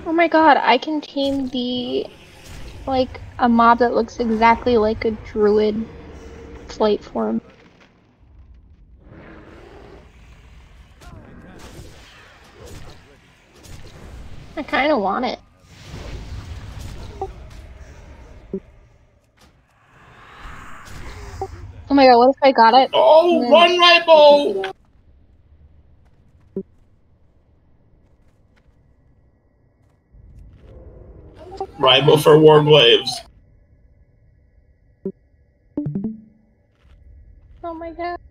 Oh my god, I can tame like, a mob that looks exactly like a druid flight form. I kinda want it. Oh my god, what if I got it? Oh, run, Ribo! Ribo for Warglaives. Oh my god.